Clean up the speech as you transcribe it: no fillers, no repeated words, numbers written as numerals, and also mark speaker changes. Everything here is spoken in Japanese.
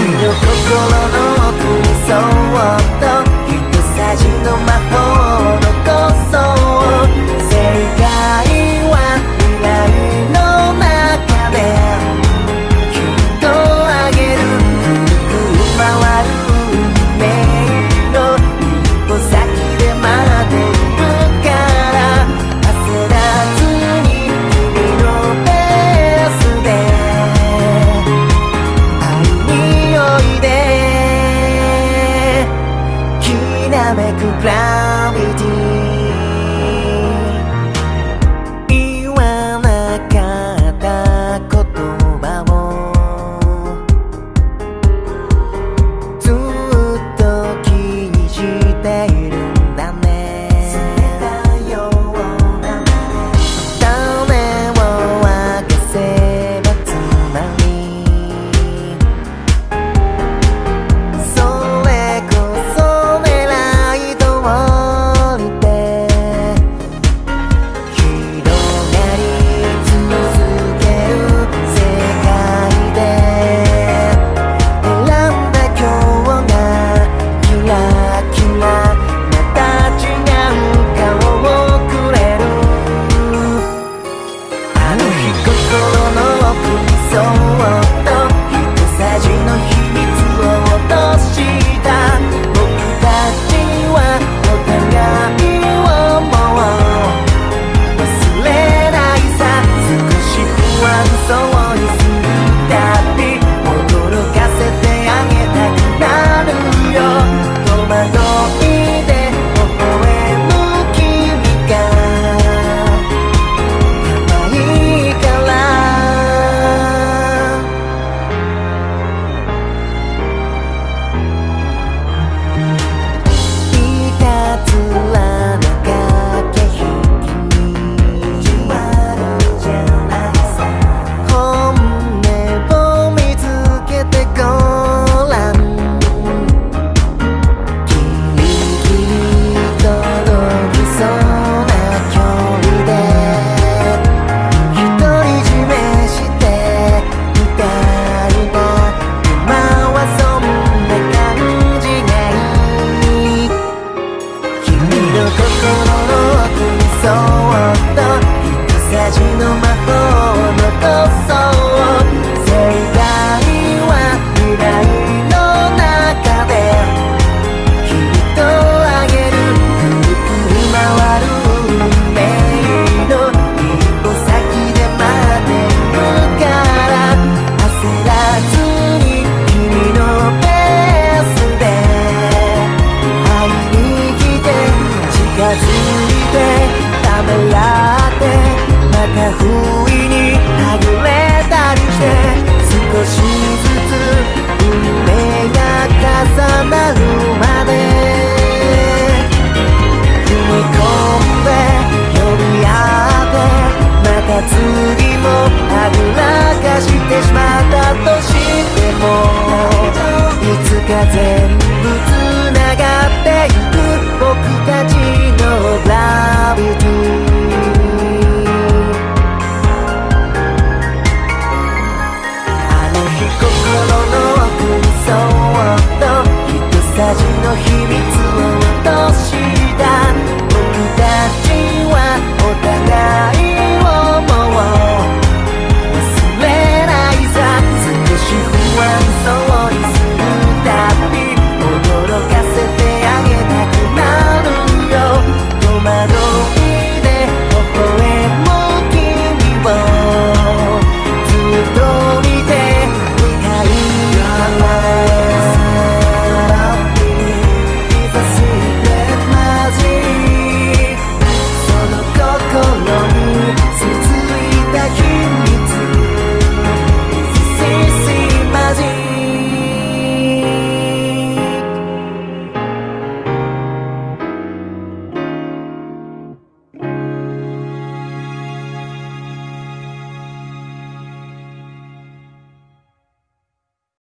Speaker 1: の心の奥にそっと一さじの魔法を残そう正解は未来の中できっとあげるくる回る運命の一歩先で待っているから焦らずに君のペースで会いにおいできらめくグラビティ言わなかった言葉をずっと気にしているんだね種を明かせばつまりそれこそ狙い通りで広がり続ける世界で選んだ今日がキラキラまた違う顔をくれるあの日心の奥にそっと一さじの秘密を落とした僕たちはお互いをもう忘れないさ少し不安そうにするたび驚かせてあげたくなるよ戸惑いで微笑む君が可愛いからいたずらな駆け引きに決まるじゃないさ本音を見つけてごらんギリギリ届きそうな距離で独り占めしてみたいな今はそんな感じがいい君の心の奥にそっと一さじの魔法を残そう正解は未来の中できっとあげるくるくる回る運命の一歩先で待っているから焦らずに君のペースで会いに来て近づいてためらってまた不意にはぐれたりして少しずつ運命が重なるまで踏み込んで呼び合ってまた次もはぐらかしてしまったとしてもいつか全部